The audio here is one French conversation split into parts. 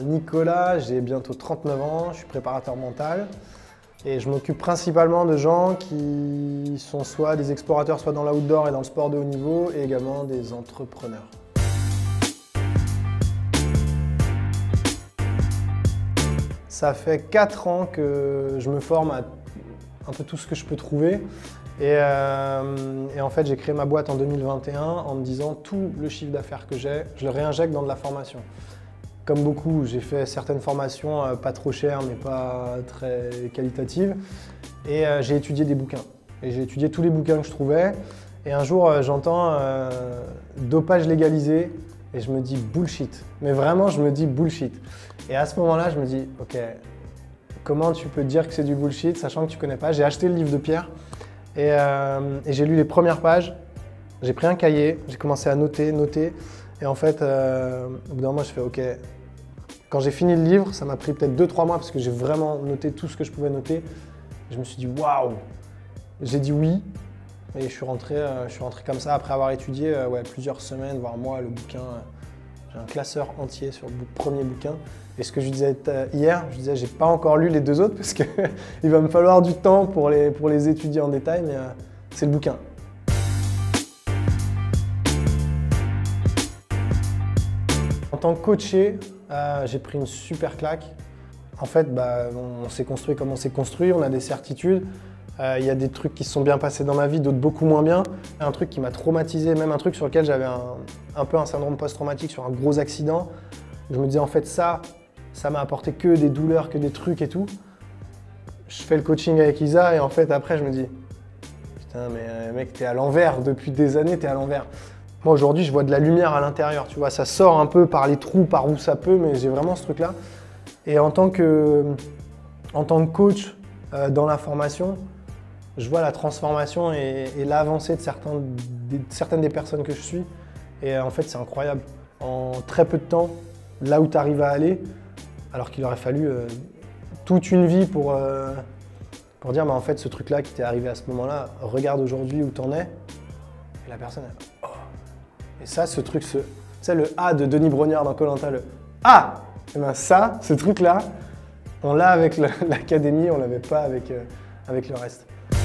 Nicolas, j'ai bientôt 39 ans, je suis préparateur mental et je m'occupe principalement de gens qui sont soit des explorateurs, soit dans l'outdoor et dans le sport de haut niveau et également des entrepreneurs. Ça fait 4 ans que je me forme à un peu tout ce que je peux trouver. Et en fait, j'ai créé ma boîte en 2021 en me disant tout le chiffre d'affaires que j'ai, je le réinjecte dans de la formation. Comme beaucoup, j'ai fait certaines formations pas trop chères mais pas très qualitatives. Et j'ai étudié des bouquins. Et j'ai étudié tous les bouquins que je trouvais. Et un jour, j'entends dopage légalisé et je me dis bullshit. Mais vraiment, je me dis bullshit. Et à ce moment-là, je me dis, ok, comment tu peux dire que c'est du bullshit sachant que tu connais pas? J'ai acheté le livre de Pierre et j'ai lu les premières pages. J'ai pris un cahier, j'ai commencé à noter. Et en fait, au bout d'un moment, je fais ok. Quand j'ai fini le livre, ça m'a pris peut-être 2-3 mois parce que j'ai vraiment noté tout ce que je pouvais noter. Je me suis dit waouh! J'ai dit oui. Et je suis rentré comme ça après avoir étudié plusieurs semaines, voire mois, le bouquin. J'ai un classeur entier sur le premier bouquin. Et ce que je disais hier, je disais j'ai pas encore lu les 2 autres parce qu'il va me falloir du temps pour les étudier en détail, mais c'est le bouquin. En tant que coaché, j'ai pris une super claque. En fait, on s'est construit comme on s'est construit, on a des certitudes. Il y a des trucs qui se sont bien passés dans ma vie, d'autres beaucoup moins bien. Un truc qui m'a traumatisé, même un truc sur lequel j'avais un peu un syndrome post-traumatique sur un gros accident. Je me disais en fait ça m'a apporté que des douleurs, que des trucs et tout. Je fais le coaching avec Isa et en fait après je me dis putain mais mec t'es à l'envers, depuis des années t'es à l'envers. Moi aujourd'hui je vois de la lumière à l'intérieur, tu vois, ça sort un peu par les trous, par où ça peut, mais j'ai vraiment ce truc là. Et en tant que coach dans la formation, je vois la transformation et l'avancée de certaines des personnes que je suis. Et en fait, c'est incroyable. En très peu de temps, là où tu arrives à aller, alors qu'il aurait fallu toute une vie pour dire en fait, ce truc-là qui t'est arrivé à ce moment-là, regarde aujourd'hui où tu en es. Et la personne, elle, oh. Et ça, ce truc, c'est le A de Denis Brognard dans Koh-Lanta, le A. Et bien ça, ce truc-là, on l'a avec l'académie, on ne l'avait pas avec le reste.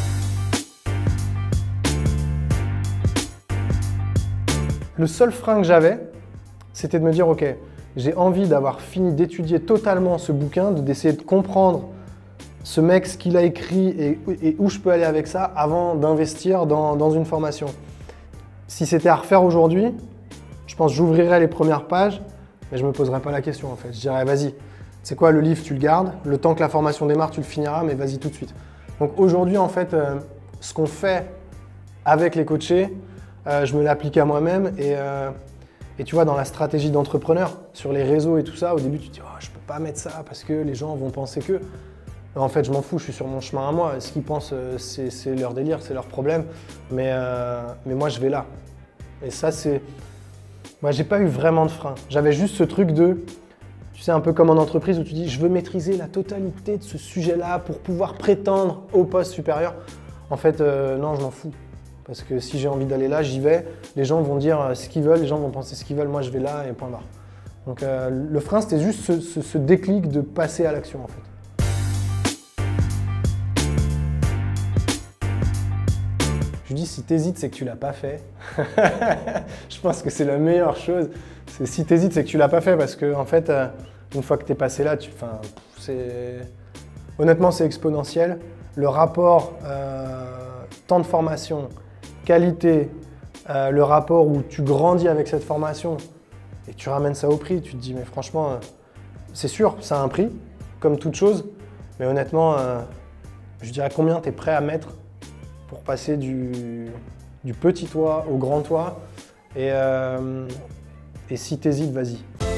Le seul frein que j'avais, c'était de me dire, ok, j'ai envie d'avoir fini d'étudier totalement ce bouquin, d'essayer de comprendre ce mec, ce qu'il a écrit et où je peux aller avec ça avant d'investir dans une formation. Si c'était à refaire aujourd'hui, je pense que j'ouvrirais les premières pages, mais je ne me poserais pas la question en fait. Je dirais, vas-y, c'est quoi le livre, tu le gardes, le temps que la formation démarre, tu le finiras, mais vas-y tout de suite. Donc aujourd'hui, en fait, ce qu'on fait avec les coachés, je me l'applique à moi-même et tu vois, dans la stratégie d'entrepreneur, sur les réseaux et tout ça, au début, tu te dis oh, je peux pas mettre ça parce que les gens vont penser que… En fait, je m'en fous, je suis sur mon chemin à moi. Ce qu'ils pensent, c'est leur délire, c'est leur problème. Mais moi, je vais là. Et ça, c'est… Moi, j'ai pas eu vraiment de frein. J'avais juste ce truc de… Tu sais, un peu comme en entreprise où tu dis je veux maîtriser la totalité de ce sujet-là pour pouvoir prétendre au poste supérieur. En fait, non, je m'en fous. Parce que si j'ai envie d'aller là, j'y vais. Les gens vont dire ce qu'ils veulent, les gens vont penser ce qu'ils veulent. Moi, je vais là et point barre. Donc, le frein, c'était juste ce déclic de passer à l'action, en fait. Je dis, si t'hésites, c'est que tu l'as pas fait. Je pense que c'est la meilleure chose. Si t'hésites, c'est que tu l'as pas fait parce que, en fait, une fois que t'es passé là, honnêtement, c'est exponentiel. Le rapport temps de formation, qualité, le rapport où tu grandis avec cette formation et tu ramènes ça au prix, tu te dis, mais franchement, c'est sûr, ça a un prix, comme toute chose. Mais honnêtement, je dirais combien tu es prêt à mettre pour passer du petit toit au grand toit. Et si tu hésites, vas-y.